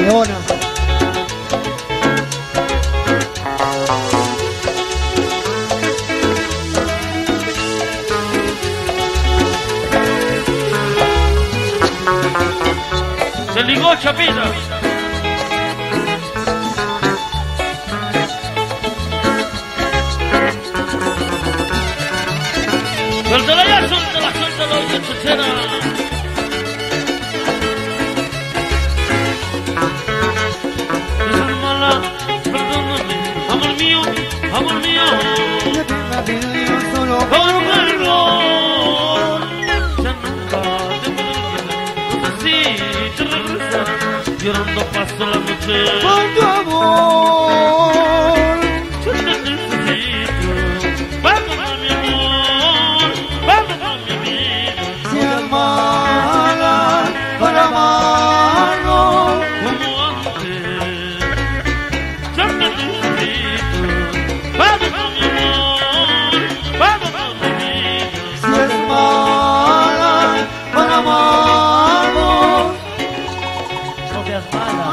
Leona. Se ligó Chapita. Suéltala ya, suéltala, oye, chuchera. Es mala, perdóname, amor mío, amor mío. Solo Por un error, ya nunca te puedo olvidar. No sé si te regresarás, llorando paso la noche. por tu amor. Yo te necesito, vamos a mi amor, vamos a mi vida. Si es mala para amarnos, Como antes, yo te necesito, vamos a mi amor, vamos a mi vida. si es mala para amarnos. No seas mala.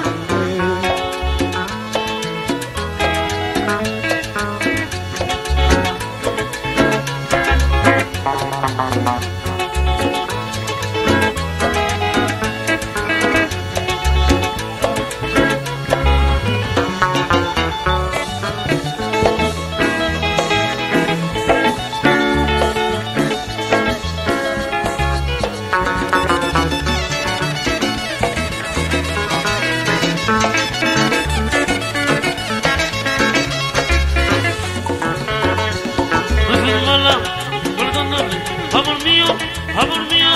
No seas mala, perdóname, amor mío, amor mío.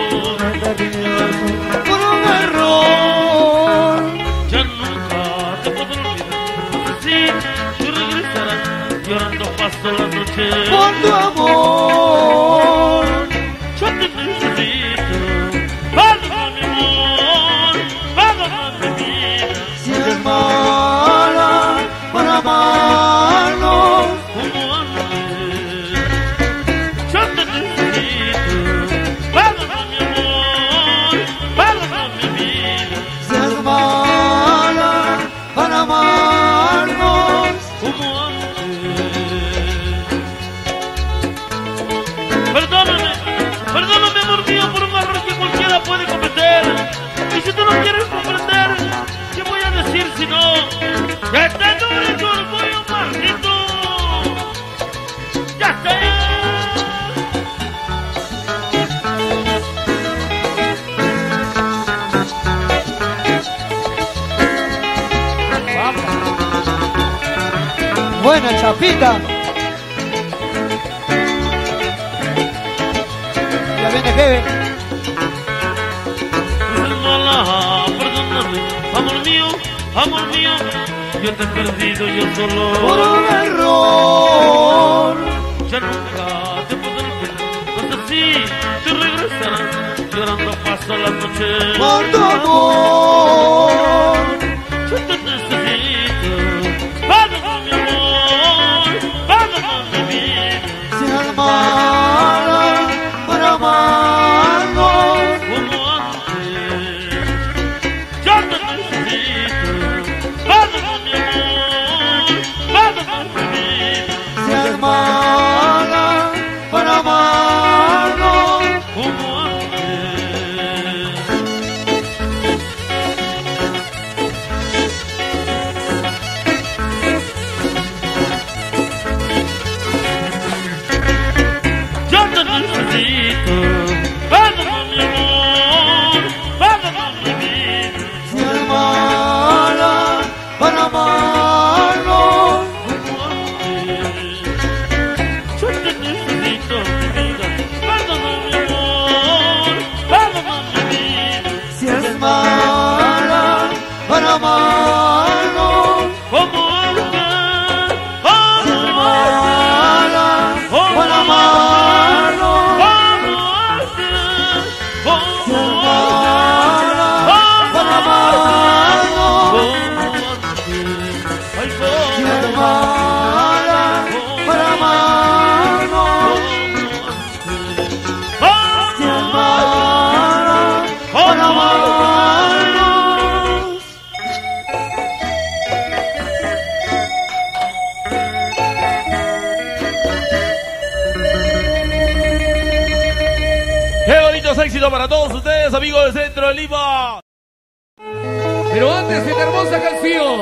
Por un error, Ya nunca te puedo olvidar. No sé si tú regresarás, llorando paso la noche. por tu amor. Yo te necesito, vamos a mi amor, vamos a mi vida. Si es mala para amarnos, Como antes, yo te necesito, vamos a mi amor, vamos a mi vida. si es mala para amarnos. Como antes. Perdóname, perdóname, amor mío, por un error que cualquiera puede cometer. Y si tú no quieres comprender, ¿qué voy a decir si no? ¡Ya está duro tu orgullo, maldito! ¡Ya está! Buena Chapita. Ya viene Jeve. No seas mala, perdóname, amor mío, yo te he perdido yo Por solo. un error, Ya nunca te podré olvidar. No sé si tú regresarás, llorando paso la noche. por tu amor. Yo te necesito, vamos a mi amor, vamos a mi vida. Si es mala para amarnos, Como antes, yo te necesito, vamos a mi amor, vamos a mi vida. si es mala para amarnos. Como antes. Muchos éxitos para todos ustedes, amigos del Centro de Lima. Pero antes de esta hermosa canción,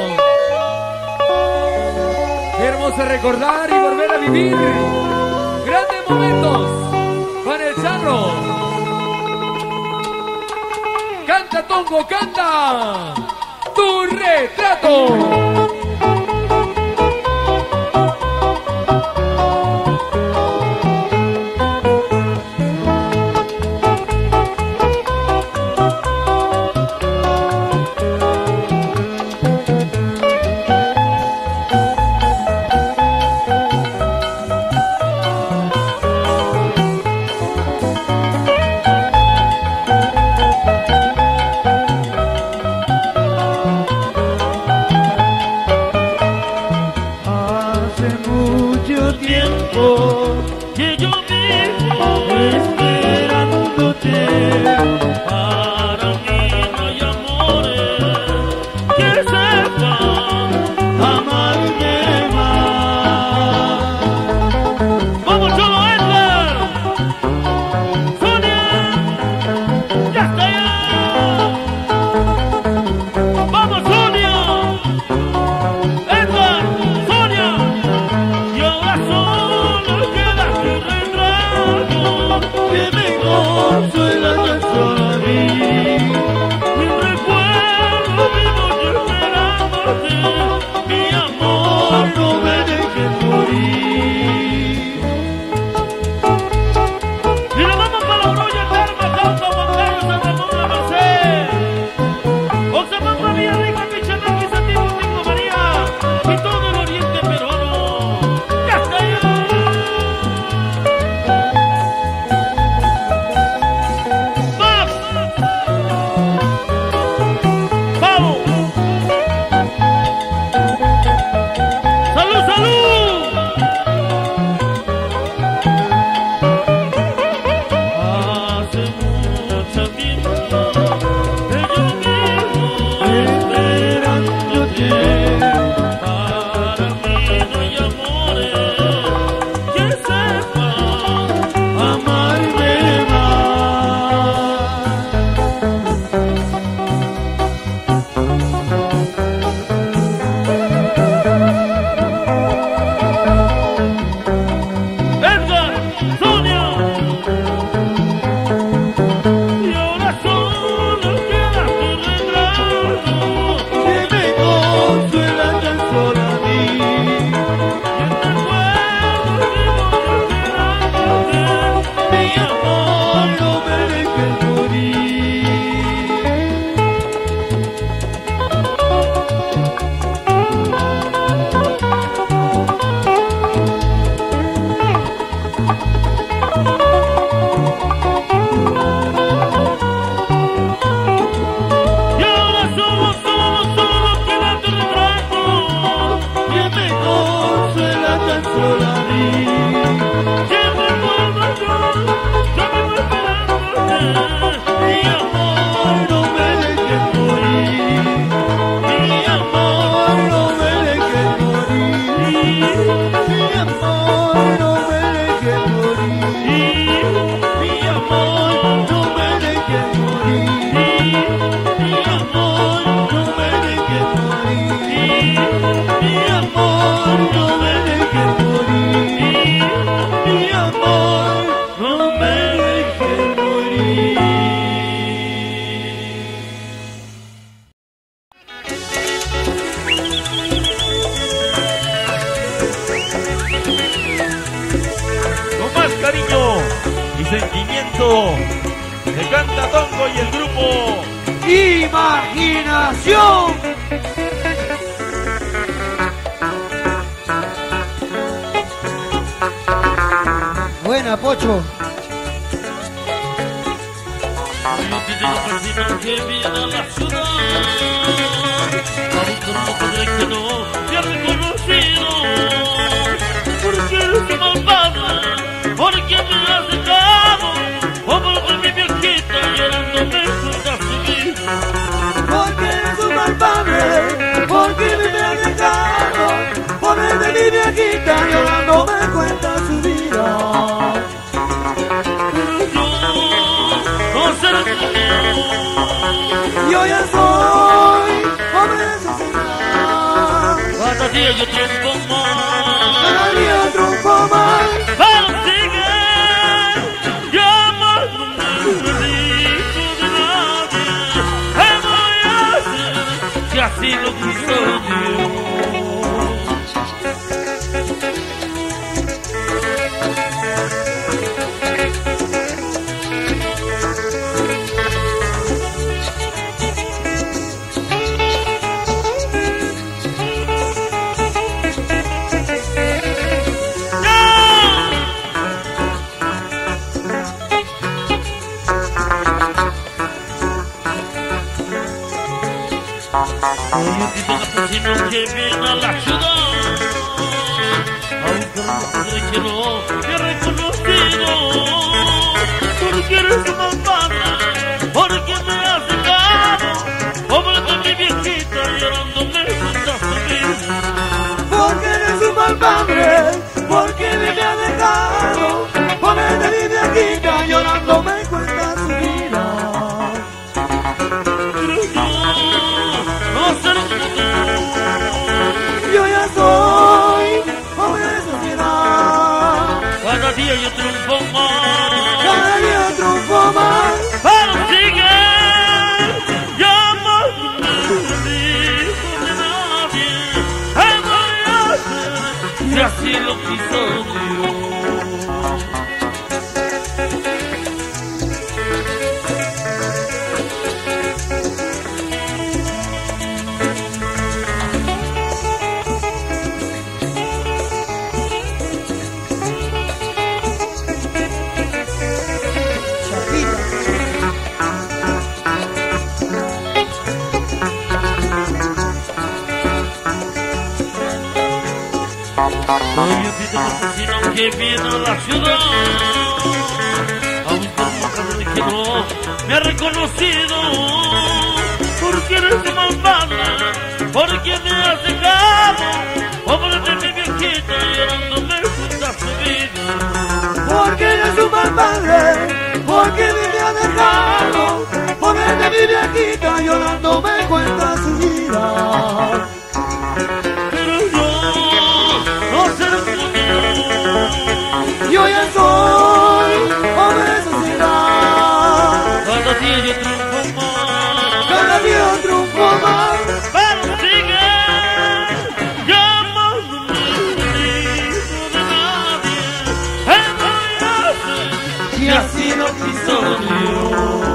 qué hermoso recordar y volver a vivir grandes momentos con el Charro. Canta, Tongo, canta tu retrato. que canta Tongo y el grupo Imaginación. Buena, Pocho. Que viene a la ciudad, que no te ha reconocido, porque eres malvada, porque me has dejado, o porque mi viejita llorando me cuenta su vida. Porque eres un malvado, porque me has dejado, porque mi viejita llorando me cuenta su vida. Yo ya soy hombre de sociedad. Cada día yo triunfo más. Cada día triunfo más. Pero sigue llamándome hijo de nadie. ¿Qué voy a hacer si así lo quiso Dios? Hoy un tipo campesino que viene a la ciudad a buscar una mujer que no me ha reconocido, porque eres una malvada, porque me has dejado, pobre de mi viejita llorando me cuenta su vida. Porque eres un mal padre, porque me has dejado, pobre de mi viejita llorando me cuenta su vida. Yo ya soy hombre de sociedad. Cada día yo triunfo más. Cada día triunfo más. Pero sigue llamándome hijo de nadie. ¿Qué voy a hacer si así lo quiso Dios? Soy un tipo campesino que viene a la ciudad a buscar una mujer que no me ha reconocido, porque eres malvada, porque me has dejado, pobre de mi viejita llorando me cuenta su vida. Porque eres un mal padre, porque me has dejado, pobre de mi viejita llorando me cuenta su vida. Yo ya soy hombre de sociedad. Cada día yo triunfo más. Cada día triunfo más. Pero sigue llamándome hijo de nadie. ¿Qué voy a hacer si así lo quiso Dios?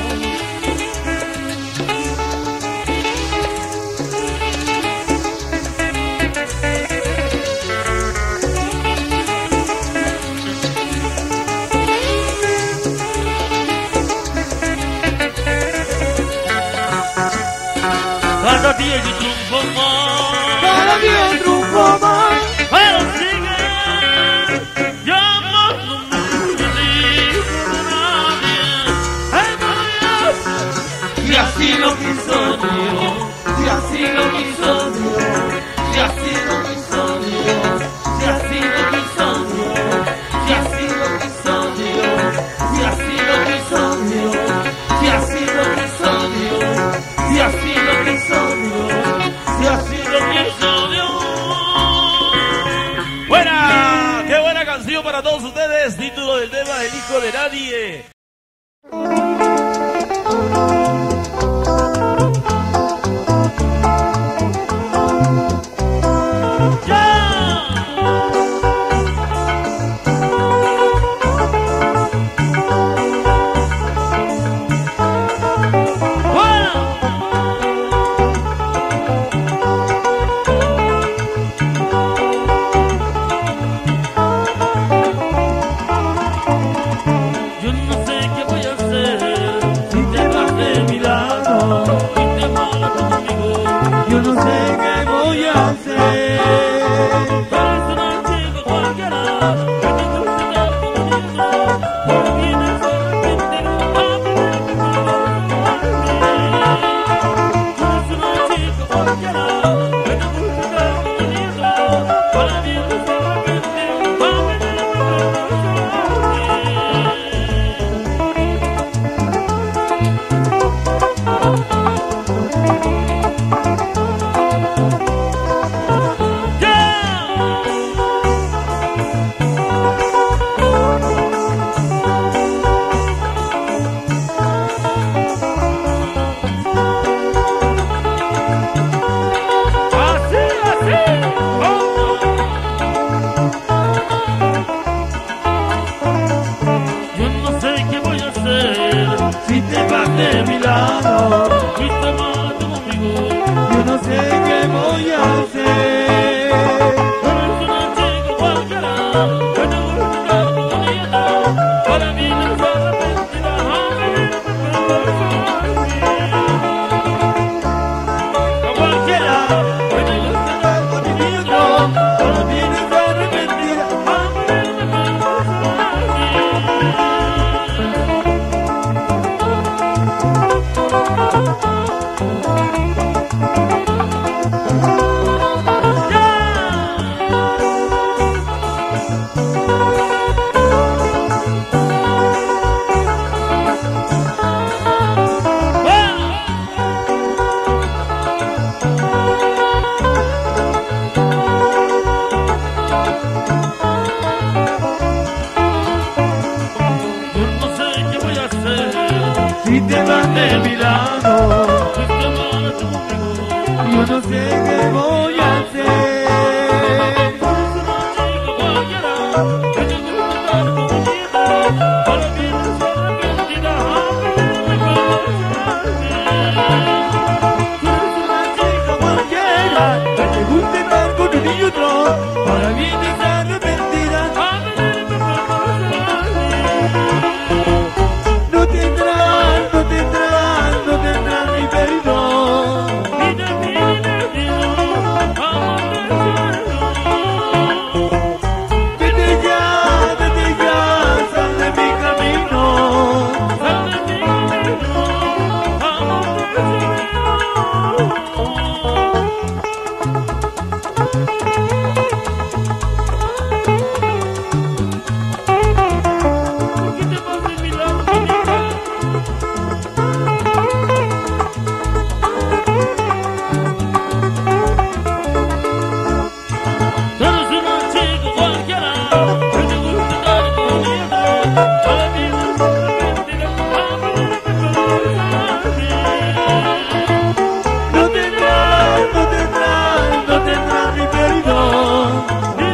Cada día yo triunfo más. Cada día triunfo más. Pero sigue llamándome hijo de nadie. ¿Qué voy a hacer si así lo quiso Dios? Si así lo quiso Dios. Si así lo quiso Dios. Si así lo quiso Dios. Si así lo quiso Dios. Si así lo quiso Dios. Si así lo quiso Dios. Si así lo quiso Dios. Si así lo quiso Dios. Buena, qué buena canción para todos ustedes. Título del tema, El hijo de nadie. Yo no sé qué voy a hacer te vas de mi lado, fuiste mala conmigo. yo no sé qué voy a hacer. Eres una chica cualquiera, que te gusta tu bonita. Para mí no es arrepentida, A cualquiera que te guste estar conmigo, para mí no es arrepentida. Si te vas de mi lado, yo no sé qué voy a hacer. Cualquiera que te guste estar con un y otro, para mí no es arrepentida. No tendrás mi perdón. Vete ya, sal de mi camino. No tendrás mi perdón.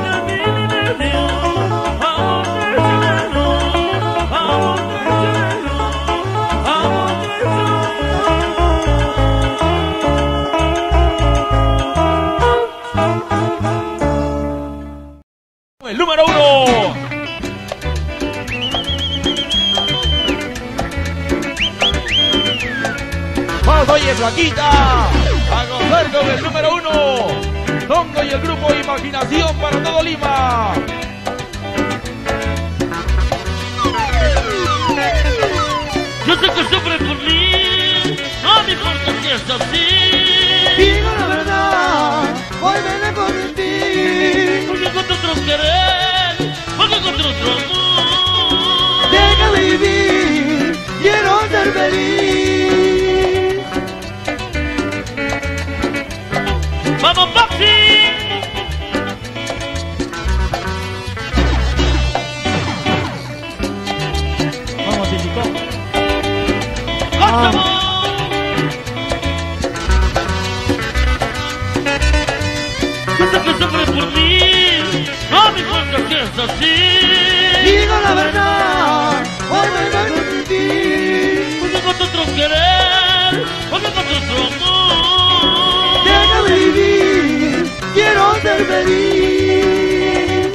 El número 1. Vamos, oye, flaquita, a gozar con el número 1. Tongo y el grupo Imaginación para todo Lima. Yo sé que sufres por mí, no me importa si es así. Digo la verdad, hoy me lejos de ti. Porque encontré otro querer, porque encontré otro amor. Déjame vivir, quiero ser feliz. ¡Vamos, Papi! Vamos, Chico. ¡Vamos! Yo sé que sufres por mí, no me importa si es así. Digo la verdad, hoy me lejos de ti. Porque encontré otro querer, porque encontré otro amor. Déjame vivir, quiero ser feliz.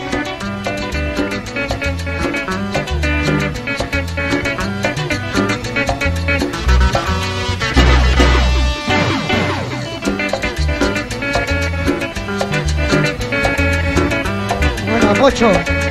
Bueno, Pocho.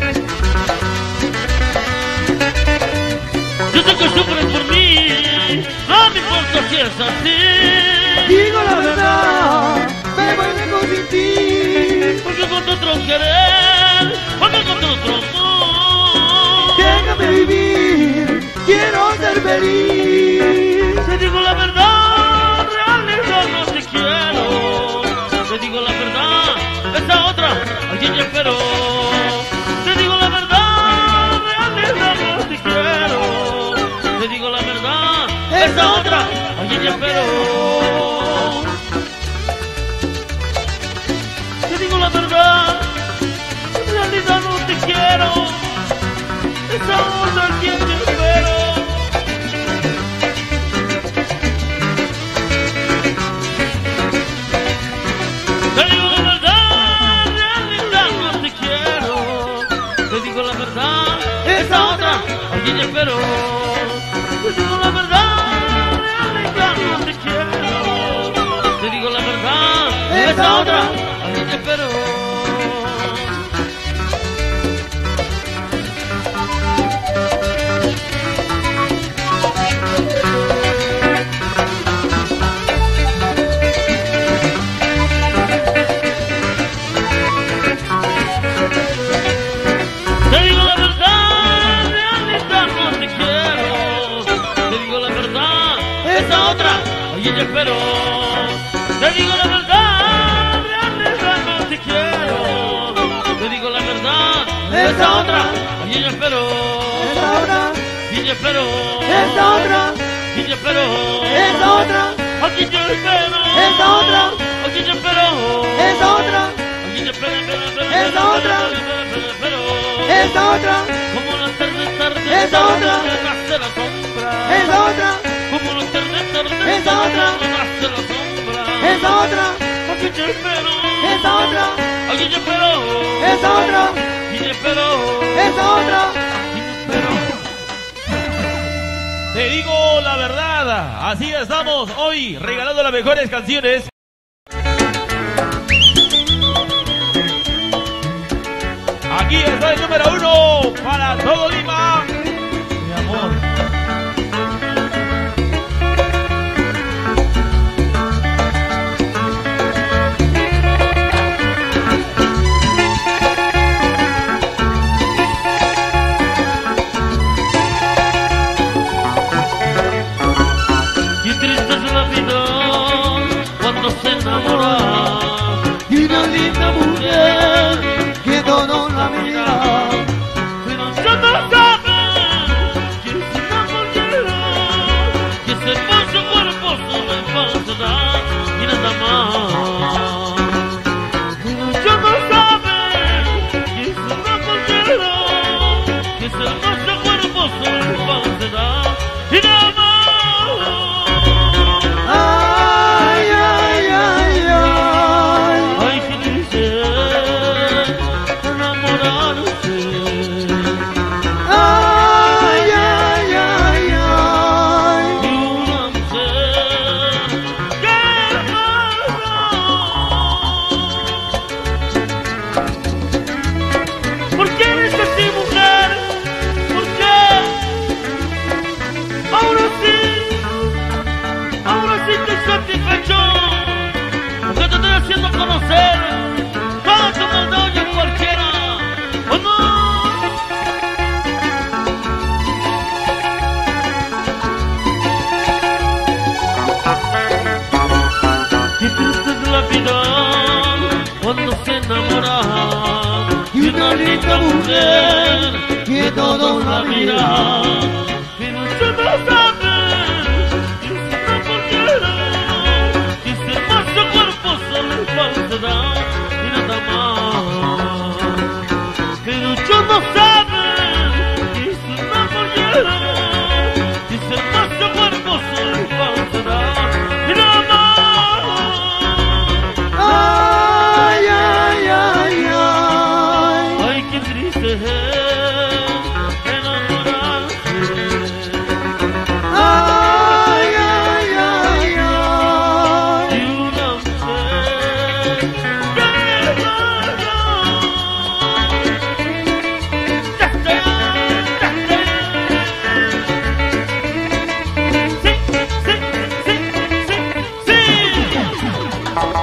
Yo sé que sufres por mí, no me importa si es así. Digo la verdad, me voy lejos de ti. Porque encontré otro querer, porque encontré otro amor. Déjame vivir, quiero ser feliz. Te digo la verdad, realidad no te quiero. Te digo la verdad, esa otra, alguien ya espero. Te digo la verdad, realidad no te quiero. Te digo la verdad, esa otra, alguien ya espero. Te digo la verdad, en realidad no te quiero. Esa otra, alguien ya espero. te espero. Te digo la verdad, no te quiero. Te digo la verdad, esa otra, aquí te espero. Esa otra, Y te espero. esa otra, Y te espero. esa otra, Aquí te espero. esa otra, Aquí te espero. esa otra, Aquí te espero. Esa otra. Espero. esa otra, Como la tarde, Esa otra. nace la sombra. esa otra, Como la tarde, Esa otra. nace la sombra. esa otra, Aquí te espero. esa otra, Aquí te espero. esa otra, Aquí te espero. esa otra. Aquí te espero. Te digo la verdad, así estamos hoy regalando las mejores canciones. Aquí está el número 1 para todo Lima. Mi amor. Y triste es la vida cuando se enamora. Y una linda mujer que todo la mira. Pero yo no sabe que es una mujer, que ese hermoso cuerpo solo es falsedad y nada más. Pero yo no sabe que es una mujer, que ese hermoso cuerpo solo es falsedad y nada más. Ay, ay, ay, ay. Ay, qué triste enamorarse. Ay, ay, ay, ay. Y una mujer que amaba. ¿Por qué eres así, mujer? ¿Por qué? Ahora sí estoy satisfecho, porque te estoy haciendo conocer toda tu maldad y a cualquiera. ¿O no? Qué triste es la vida cuando se enamora Y una linda mujer que todo la mira. pero yo no sabe que es una cualquiera, que ese hermoso cuerpo solo es falsedad y nada más. Pero yo no sabe que es una cualquiera, que ese hermoso cuerpo solo es falsedad y nada más. Ay, ay, ay, ay. Ay, qué triste es enamorarse. Ay, ay, ay, ay. Y una mujer que ya está, sí, sí, sí, sí, sí.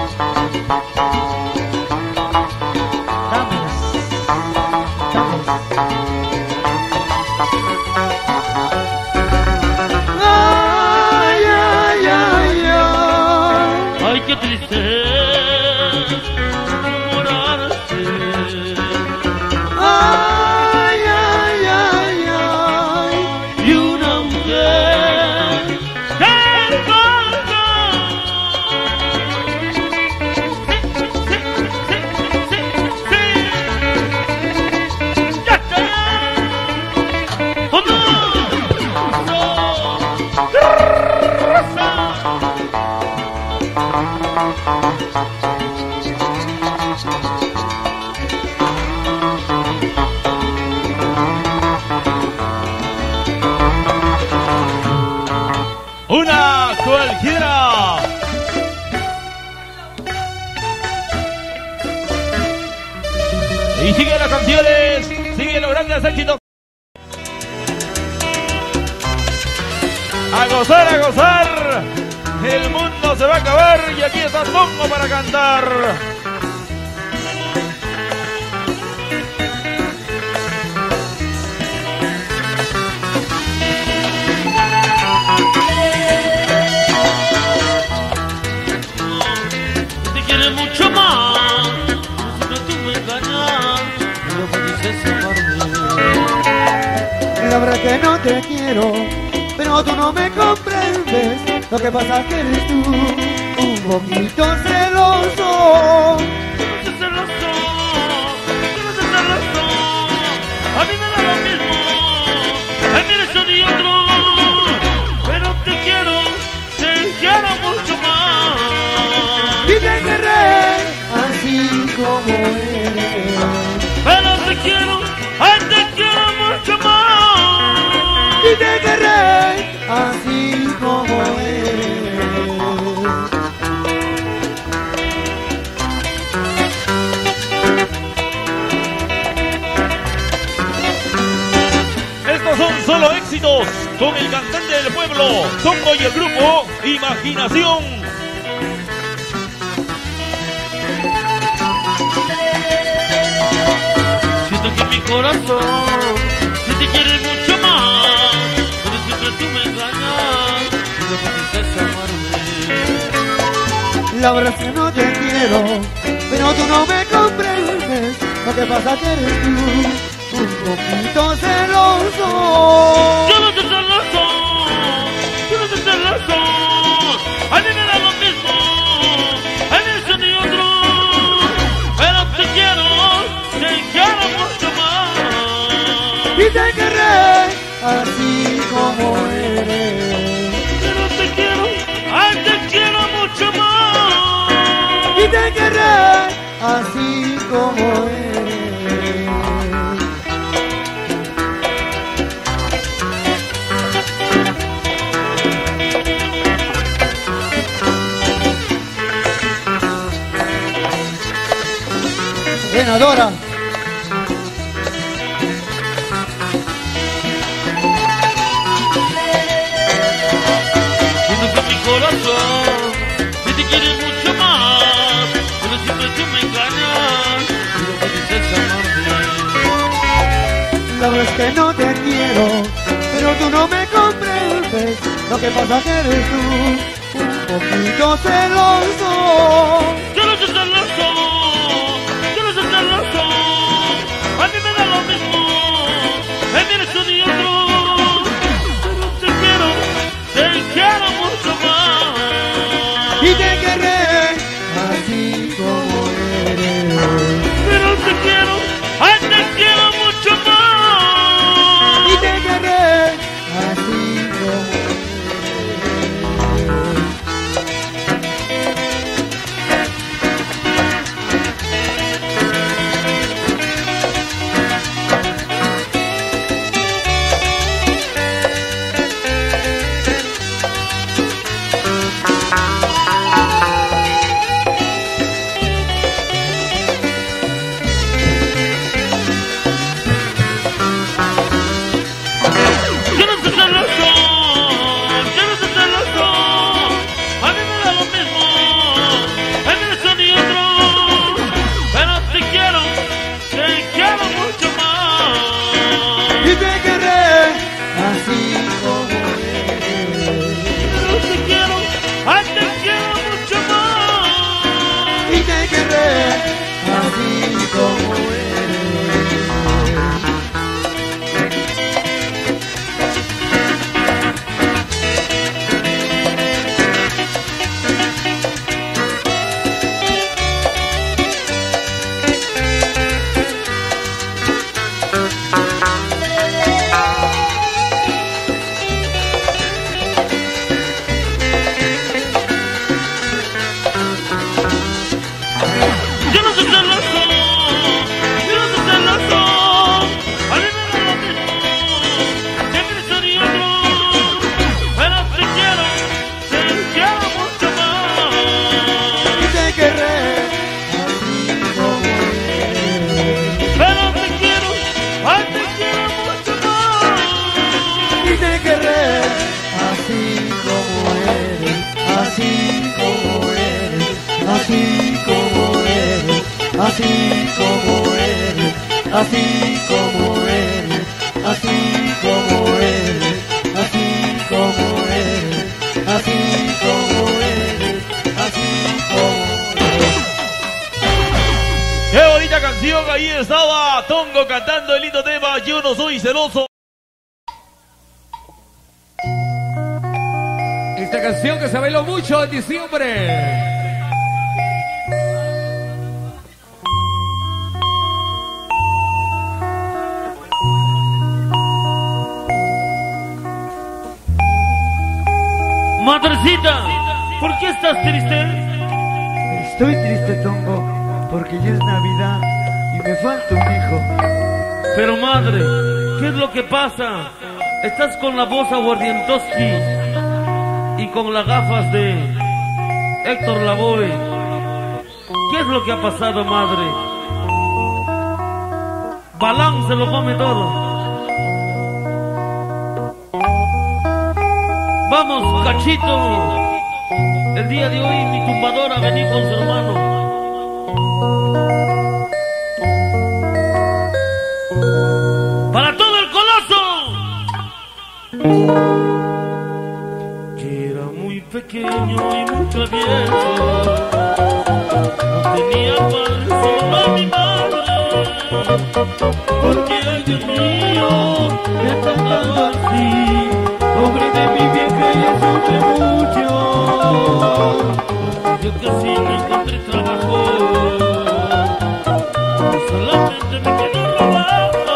Ay, ay, ay, ay. Ay, qué triste enamorarse. Ay, ay, ay, ay. Y una mujer que falta. Sí, ya está. ¡Oh, no! Rosa. Una cualquiera. Y siguen las canciones, siguen los grandes éxitos. A gozar, a gozar. El mundo se va a acabar y aquí está Tongo para cantar. que no te quiero, pero tú no me comprendes. Lo que pasa es que eres tú un poquito celoso. Yo no soy celoso, yo no soy celoso. A mí me da lo mismo, a mí eres uno y otro. Pero te quiero mucho más. Y te querré así como eres. Pero te quiero mucho más. Y te querré así como eres. Estos son solo éxitos con el cantante del pueblo, Tongo y el grupo Imaginación. Siento que mi corazón si te quiere mucho más, pero siempre tú me engañas y no puedes amarme. La verdad es que no te quiero, pero tú no me comprendes. Lo que pasa es que eres tú un poquito celoso. Yo no soy celoso, yo no soy celoso. A mí me da lo mismo, a mí es uno y otro. Pero te quiero mucho más. Y te querré así como eres. Pero te quiero mucho más. Y te querré así como eres. Venadora. Siento que mi corazón si te quiere mucho más, pero siempre tú me engañas y no puedes amarme. La verdad es que no te quiero, pero tú no me comprendes. Lo que pasa es que eres tú un poquito celoso. Yo no soy celoso, yo no soy celoso. A mí me da lo mismo, a mí eres uno y otro. Pero te quiero mucho más. Y te querré así como eres. Pero te quiero mucho más. Y te querré así como eres. así como eres, así como eres, así como eres, así como eres, así como eres, así como eres. ¡Qué bonita canción! Ahí estaba Tongo cantando el lindo tema Yo no soy celoso. Esta canción que se bailó mucho en diciembre. Madrecita, ¿por qué estás triste? Estoy triste, Tongo, porque ya es Navidad y me falta un hijo. Pero madre, ¿qué es lo que pasa? Estás con la voz aguardientoski y con las gafas de Héctor Lavoe. ¿Qué es lo que ha pasado, madre? Balán se lo come todo. Vamos, Cachito. El día de hoy mi tumbadora vení con su hermano. ¡Para todo el coloso! Que era muy pequeño y muy travieso. No tenía padre, solo a mi madre. Porque ay Dios mío, me ha tratado así. Pobre de mi vieja, ella sufre mucho. Yo casi no encontré trabajo. Solamente me quedo robado.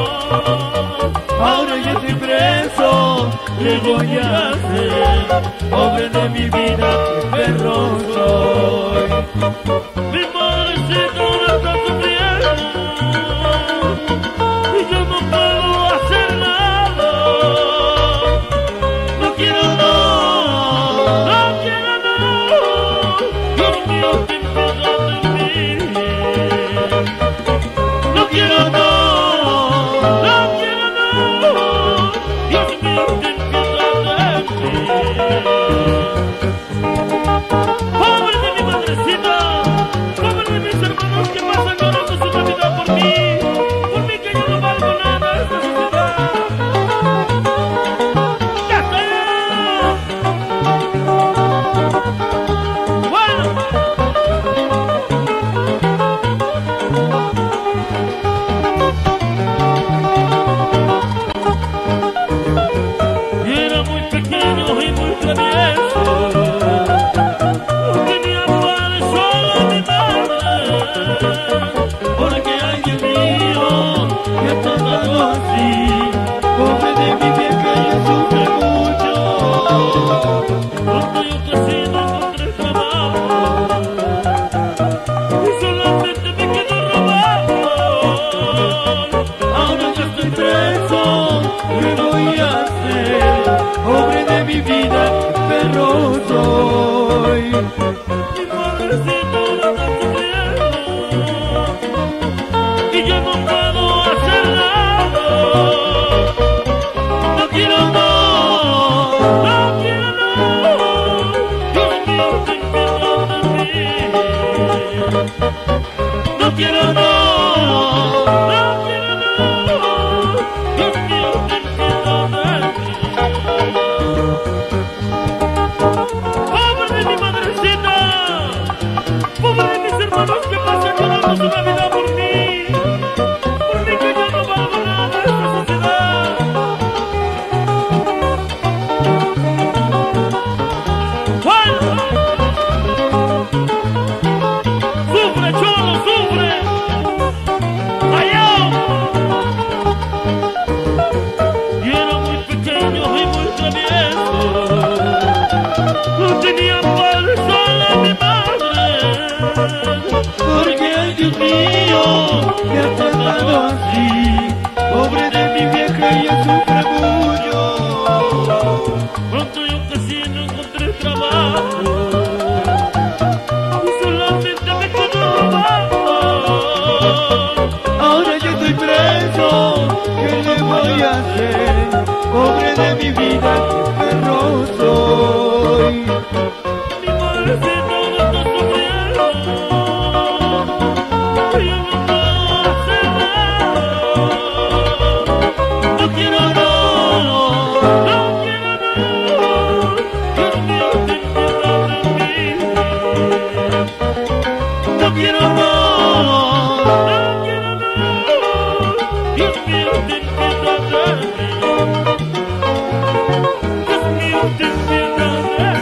Ahora yo estoy preso. ¿Qué voy a hacer? Pobre de mi vida, qué perro soy. Mi madrecita ahora está sufriendo. Y yo no puedo hacer nada. No quiero no. Dios mío, ten piedad de mí. No quiero no. Dios mío, ten piedad de mí. Pobre de mi madrecita, pobre de mis hermanos que pasan llorando su Navidad por mí que yo no valgo nada en esta sociedad. ¡Ya está! Bueno. Y era muy pequeño y muy travieso. No tenía padre, solo mi madre. Porque ay Dios mío, me ha tratado así. Pobre de mi vieja, ella sufre mucho. Pronto yo casi no encontré trabajo. Y solamente me quedo robado. Ahora yo estoy preso. ¿Qué voy a hacer? Pobre de mi vida, qué perro soy. Mi madrecita ahora está sufriendo. Y yo no puedo hacer nada. No quiero no. No quiero no. Dios mío, ten piedad de mí. No quiero no. No quiero no. Dios mío, ten piedad de mí. Pobre de mi madrecita. Pobre de mis hermanos que pasan llorando su Navidad por mí que yo no valgo nada en esta sociedad. Bueno. Sufre, cholo, sufre. Allá. Y era muy pequeño y muy travieso. No tenía padre, solo mi madre. Porque ay Dios mío, me ha tratado así. Pobre de mi vieja, ella sufre mucho. Pronto yo casi no encontré trabajo. Y solamente me quedo robado. Ahora yo estoy preso. ¿Qué le voy a hacer? Pobre de mi vida, qué perro soy. Mi madrecita ahora está sufriendo. Y yo no puedo hacer nada. No quiero no. No quiero no. Dios mío, ten piedad de mí. No quiero no. No quiero no. Dios mío, ten piedad de mí. Dios mío, ten piedad de mí.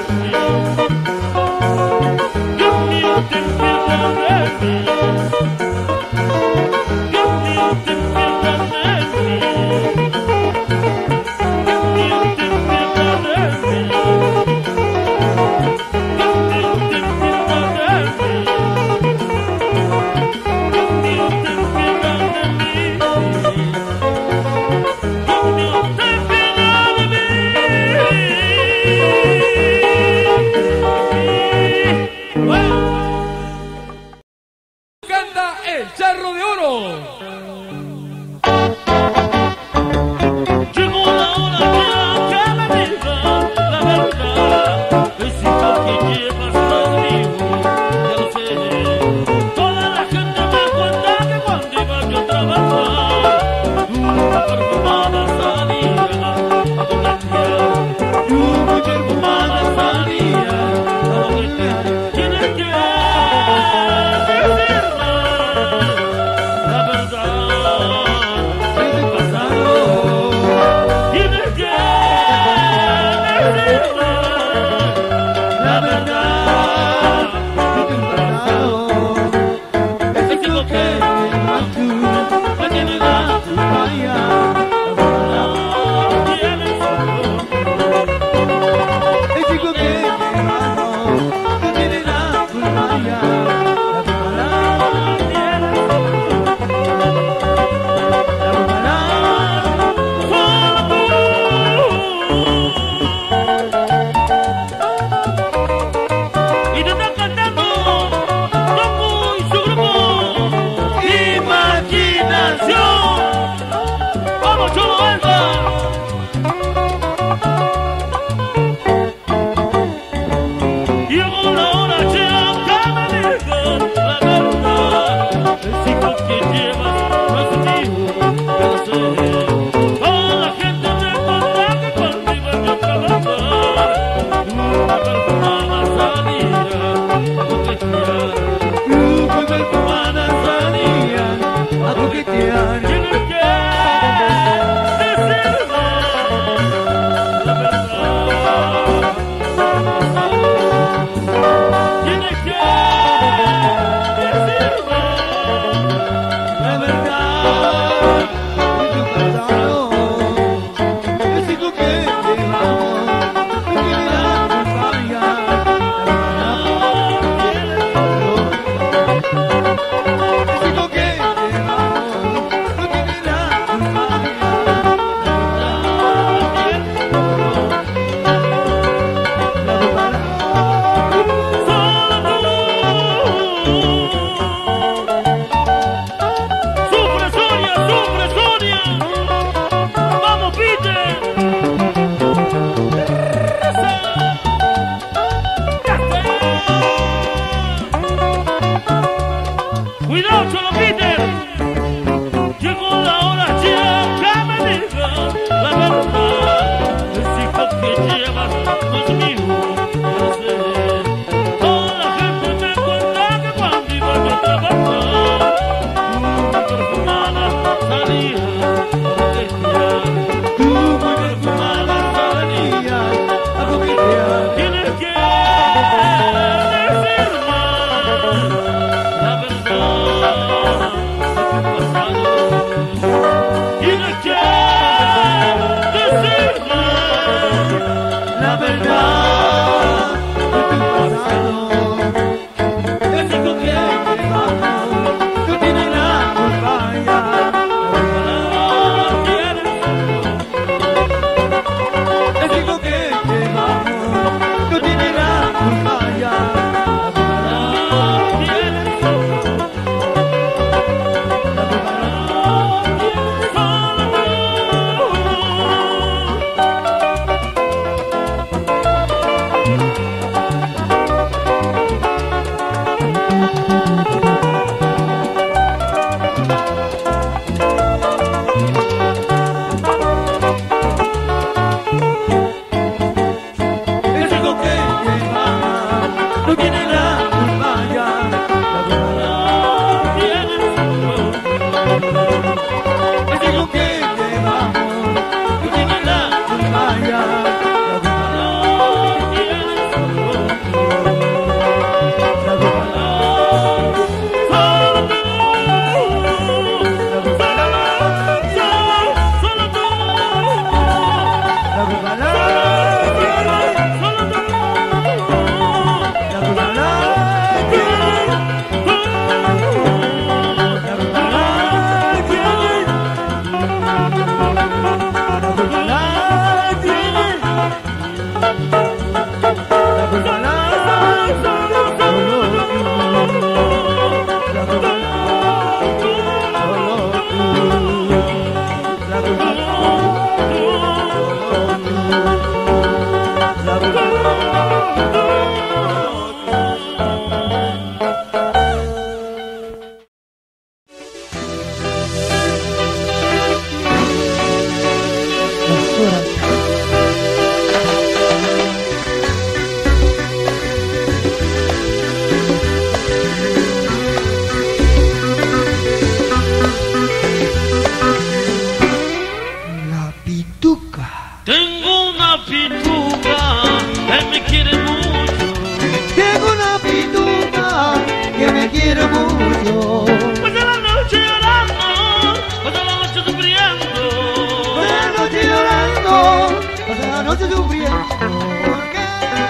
noche sufriendo. ¿Por qué?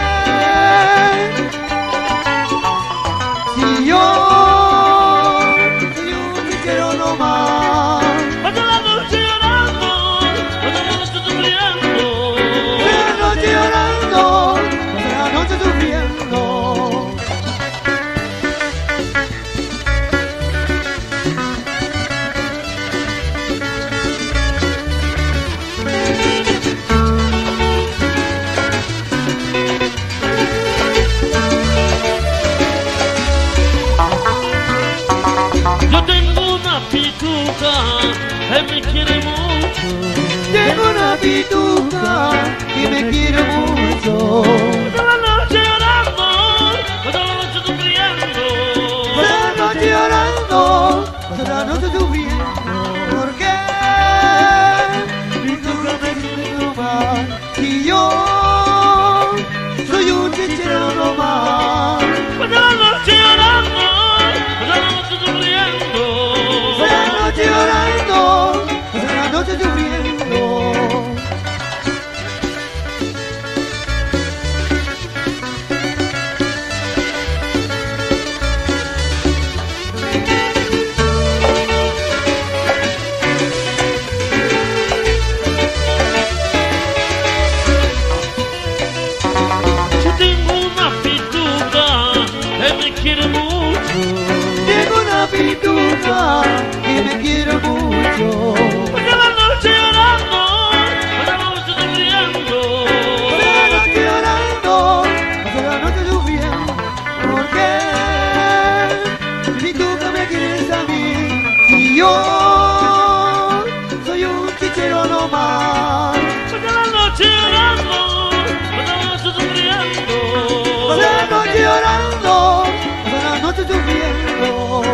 Si yo te quiero nomás. Pasa la noche llorando, pasa la noche sufriendo. Pasa la noche llorando, pasa la noche sufriendo. Yo tengo una pituca que me quiere mucho. Tengo una pituca que me quiere mucho. Pasa la noche llorando, pasa la noche sufriendo. Pasa la noche llorando, pasa la noche sufriendo. ¿Por qué? Pituca me quiere nomás. Y yo soy un chichero nomás. Pasa la noche llorando, pasa la noche sufriendo. Pasa la noche llorando, pasa la noche sufriendo. Yo tengo una pituca que me quiere mucho. Tengo una pituca que me quiere mucho. Pasa la noche llorando, pasa la noche sufriendo. Pasa la noche llorando, pasa la noche sufriendo. ¿Por qué? Pituca me quieres a mí. Si yo soy un chichero nomás. Pasa la noche llorando, pasa la noche sufriendo. Pasa la noche llorando, pasa la noche sufriendo.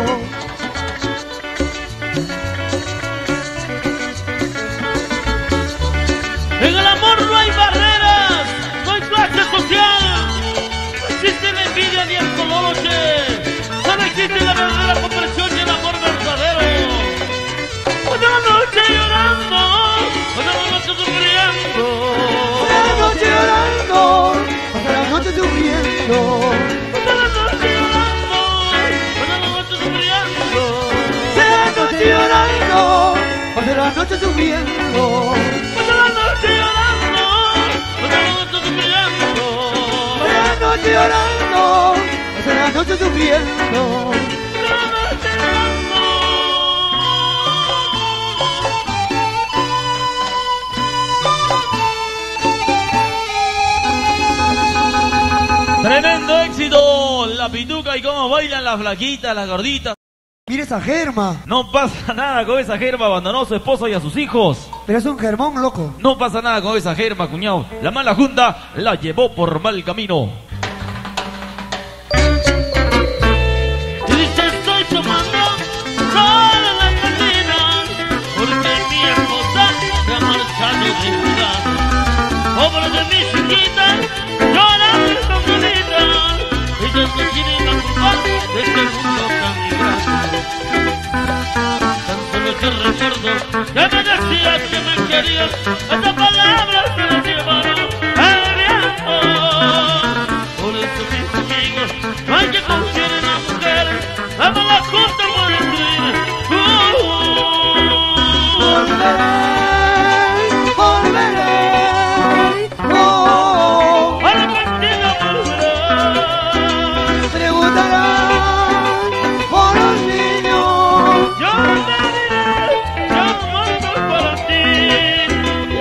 En el amor no hay barreras, no hay clase social, no existe la envidia ni el coloche, solo existe la verdadera comprensión y el amor verdadero. Pasa la noche llorando, pasa la noche sufriendo. Pasa la noche llorando, pasa la noche sufriendo. Pasa la noche llorando, pasa la noche sufriendo. Pasa la noche llorando, pasa la noche sufriendo. Pasa la noche llorando, pasa la noche sufriendo. Pasa la noche llorando, pasa la noche sufriendo. Pasa la noche llorando. Tremendo éxito, la pituca y cómo bailan las flaquitas, las gorditas. Mira esa germa, No pasa nada con esa germa, abandonó a su esposo y a sus hijos. pero es un germón loco. No pasa nada con esa germa, cuñado. La mala junta la llevó por mal camino. Triste estoy tomando sol en las cantinas, porque mi esposa se ha marchado de ciudad. Pobre de mis chiquitas, lloran escondiditas, ellas no tienen la culpa de este mundo tan ingrato. Tan solo yo recuerdo que me decías que me querías, estas palabras se las llevaron al viento. Por eso mis amigos, no hay que confiar en las mujeres, la mala junta puede destruir. Volveré, volveré. Oh, Arrepentido volveré. preguntarán por los niños. Yo te diré, yo muerto para ti. Y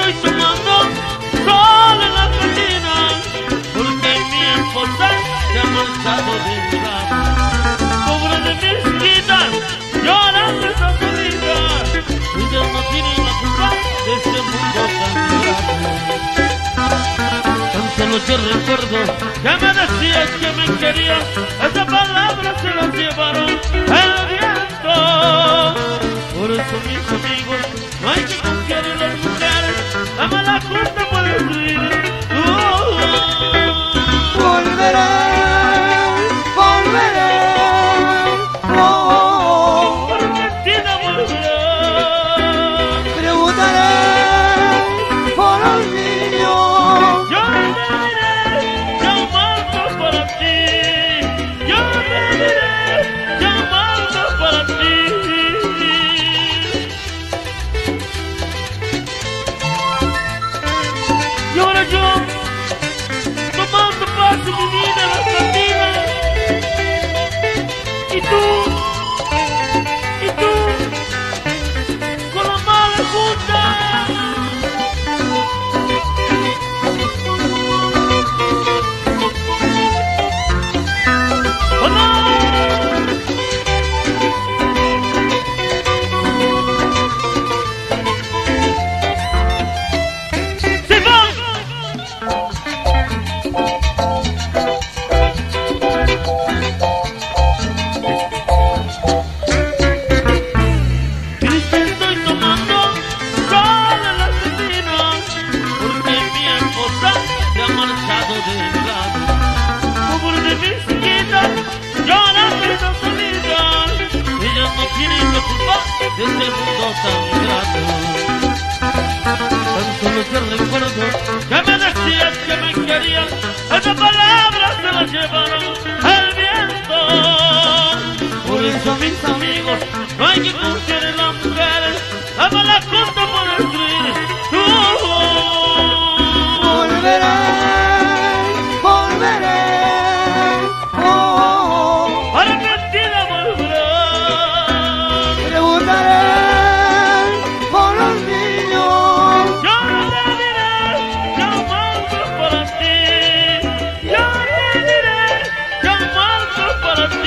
estoy tomando sol en la cantina, porque mi esposa se ha marchado de mi lado. Pobre de mis quitas, llorando esa solita, ellas no tienen la culpa de este mundo tan ingrato. Tan solo yo recuerdo que me decías que me querías, esas palabras se las llevaron el viento. Por eso mis amigos, no hay que confiar en las mujeres, la mala culpa puede destruir. Volveré, volveré, oh, oh, oh. Argentina volverá. Preguntaré por los niños. Yo me diré llamando para ti. Yo me diré llamando para ti. Y ahora yo, tomando paso mi vida en las cantinas. Y tú, con la mala junta. ¡Oh, no! ¡Se van! Triste estoy tomando sol en las esquinas, porque mi esposa se ha marchado de mi lado. Pobre de mis chiquitas, llorando esas solitas, ellas no tienen la culpa de este mundo tan ingrato. Tan solo te recuerdo que me decías que me querías, esas palabras se las llevaron el viento. Por eso mis amigos, no hay que confiar en las mujeres, la mala culpa por destruir. Volveré, volveré, oh, oh, oh. Argentina volverá. Preguntaré por los niños. Yo te diré llamando para ti. Yo te diré llamando para ti.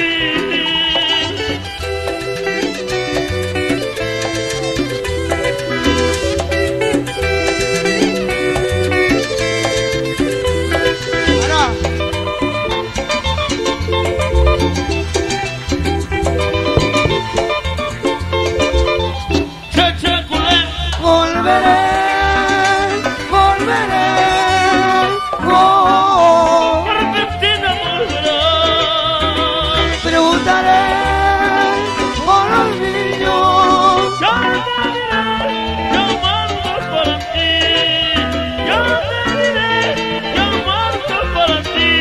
Para. Che, che, culé. Volveré, volveré, oh, oh, oh. Argentina volverá. Preguntaré por los niños. Yo te diré llamando para ti. Yo te diré llamando para ti.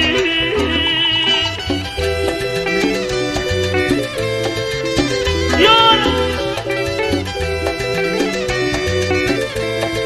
Y ahora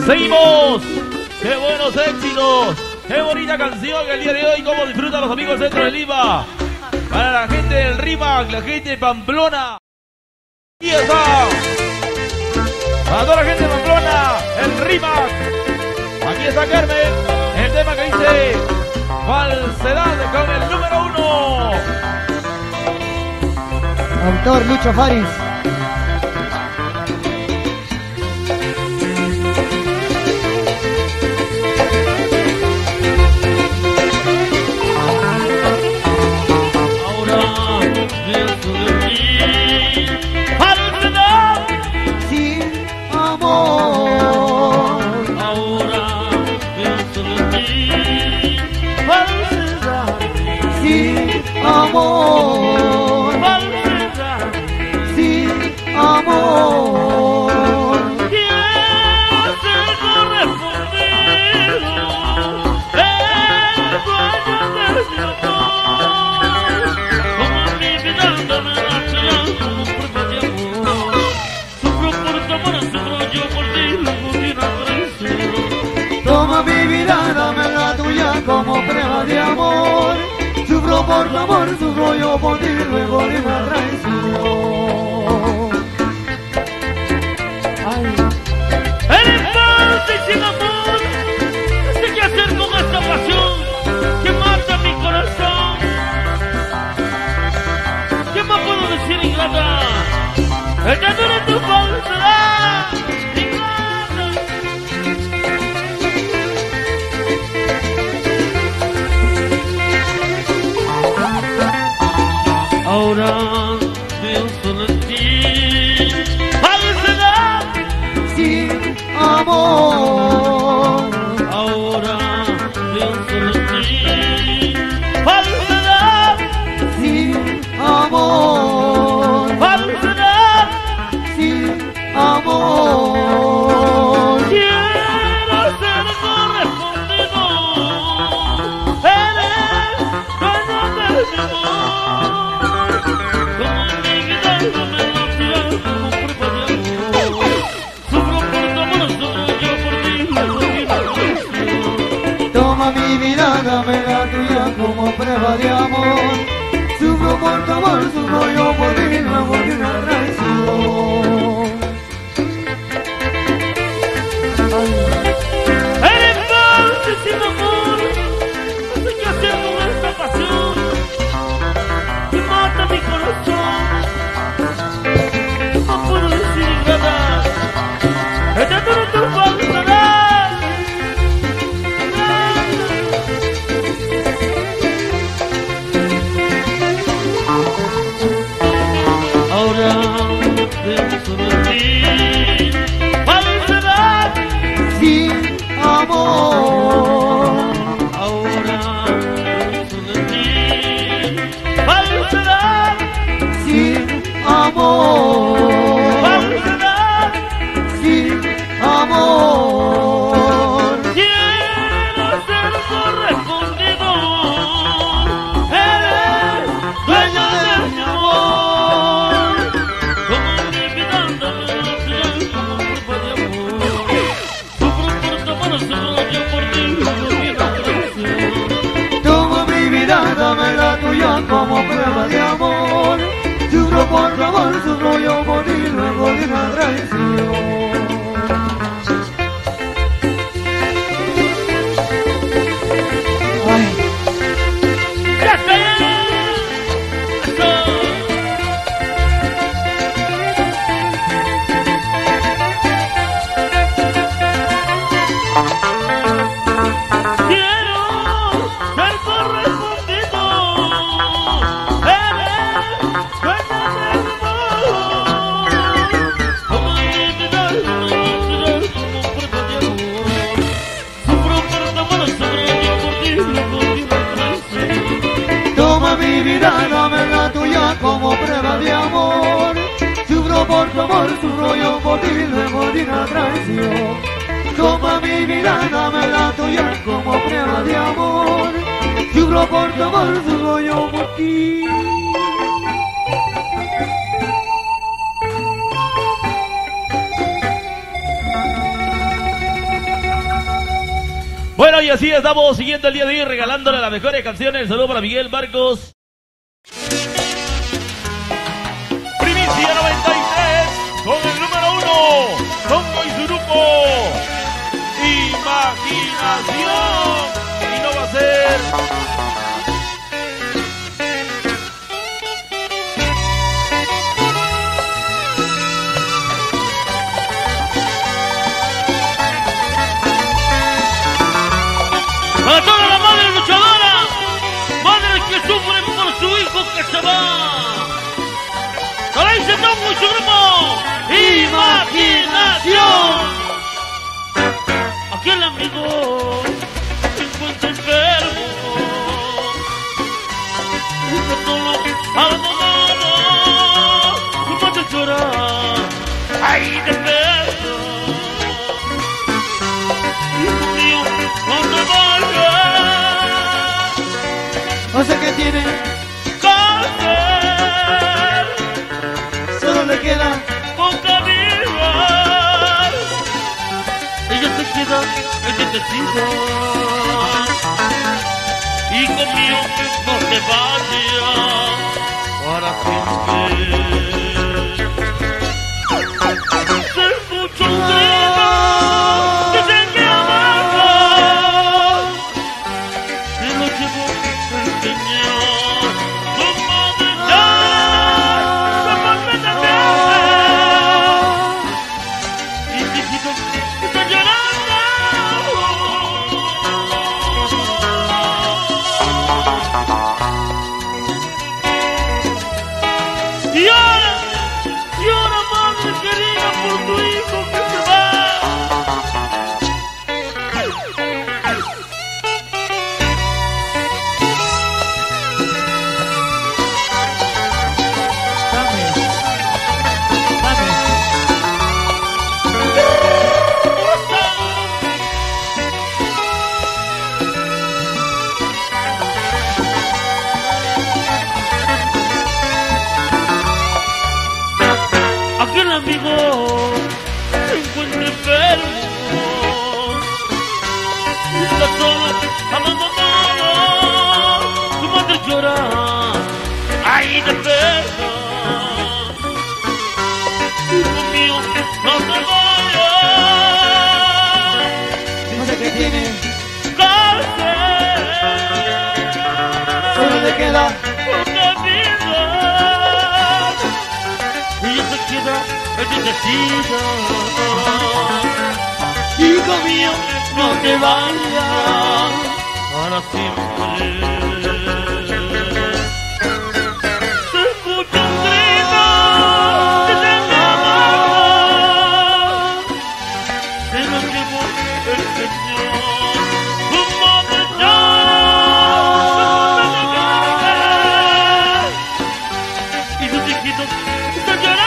Seguimos. ¡Qué buenos éxitos! ¡Qué bonita canción el día de hoy! ¿Cómo disfrutan los amigos del centro de Lima? Para la gente del RIMAC, la gente de Pamplona. ¡Aquí está! Para toda la gente de Pamplona, el RIMAC. Aquí está Carmen, el tema que dice Falsedad con el número 1. Autor Lucho Faris. Amor, falsedad, sin amor. Quiero ser correspondido, el dueño de mi amor. Como mi vida dame la tuya, como prueba de amor. Sufro por tu amor, sufro yo por ti, luego de una traición. Toma mi vida, dame la tuya como prueba de amor. Sufro por tu amor, sufro yo por ti, luego de una traición. Ay. Eres falsa y sin amor, no sé qué hacer con esta pasión que mata mi corazón. ¿Qué más puedo decir, ingrata? Ella no era tu falsedad, ingrata. Ahora veo solo en ti falsedad Sin amor. Ahora veo solo en ti falsedad Sin amor. Falsedad Sin amor. Quiero ser correspondido. Eres dueño de mi amor. Toma mi vida, dame la tuya como prueba de amor. Sufro por tu amor, sufro yo por ti, luego de una traición. Eres falsa y sin amor, no sé qué hacer con esta pasión que mata mi corazón. No puedo decir nada, esta no es tu falsedad. Ahora veo solo en ti falsedad Sin amor. Ahora veo solo en ti falsedad Sin amor. Falsedad Sin amor. Quiero ser correspondido. Eres dueño de mi amor. Como mi vida dame la tuya como prueba de amor. Sufro por tu amor, sufro yo por ti, luego de una traición. Toma mi vida, dame la tuya como prueba de amor. Sufro por tu amor, sufro yo por ti, luego de una traición. Ay. ¡Ya está! ¡Eso! Quiero ser correspondido. Eres dueño de mi amor. Como mi vida, como prueba de amor. Sufro por tu amor, sufro yo por ti, luego de una traición. Toma mi vida, dame la tuya como prueba de amor. Sufro por tu amor, sufro yo por ti, luego de una traición. Toma mi vida, dame la tuya como prueba de amor. Sufro por tu amor, sufro yo por ti. y así estamos siguiendo el día de hoy regalándole las mejores canciones. Saludos para Miguel Marcos. Primicia 93 con el número 1, Tongo y su grupo Imaginación. Y no va a ser a todas las madres luchadoras, madres que sufren por su hijo que se va. Ahora dice Tongo y su grupo Imaginación. Aquel amigo se encuentra enfermo, está solo, abandonado, su madre llora, ay de perro. Hijo mío, no te vayas. No sé qué tiene, Cáncer, solo le queda poca vida. Ella se queda entristecida. Hijo mío, no te vayas para siempre. Se escucha un grito, dicen que amarga. Se lo llevó el Señor. Tu madre ya se fue también. Y mis hijos están llorando. Llora madre querida por tu hijo que se va. Aquel amigo se encuentra enfermo, está solo, abandonado, su madre llora, ay de pena. Hijo mío, no te vayas. no sé qué tiene, Cáncer, solo le queda poca vida. Ella se queda entristecida. Hijo mío, no te vayas para siempre. Se escucha un grito que se llama. Se lo llevó el Señor. Tu madre ya se fue. Y sus hijitos están llorando.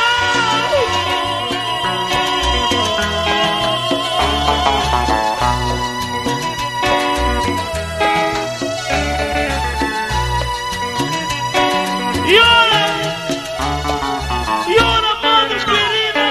Llora madre querida.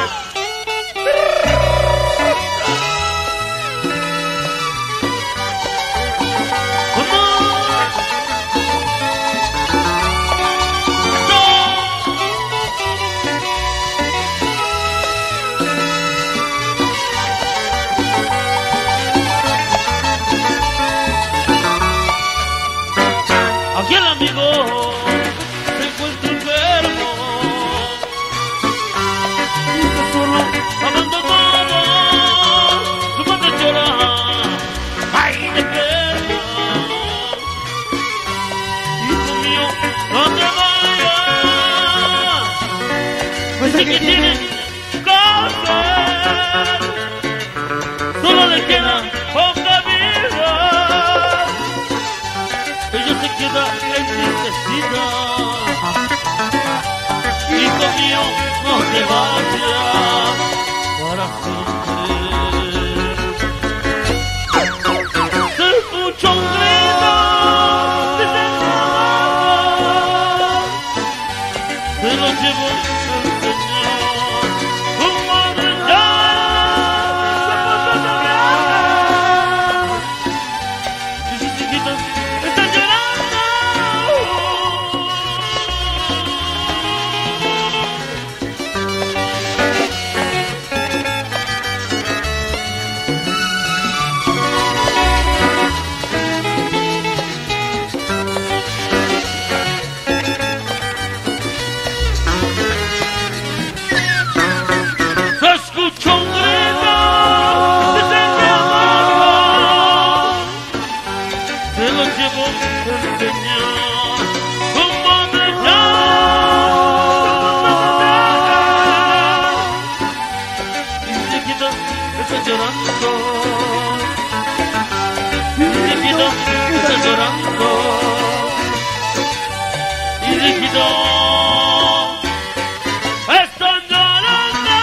Aquel amigo se encuentra enfermo, está solo, abandonado, su madre llora, ay de pena. Hijo mío, no te vayas. no sé Dice qué que tiene, tiene cáncer, solo le queda poca vida. Ella se queda entristecida. Hijo mío, no te vayas para siempre. Se escucha un grito de desesperado. Se lo llevó el Señor. Tu madre ya se fue también. hijito, estás llorando. Hijito, estás llorando. Hijito, estás llorando.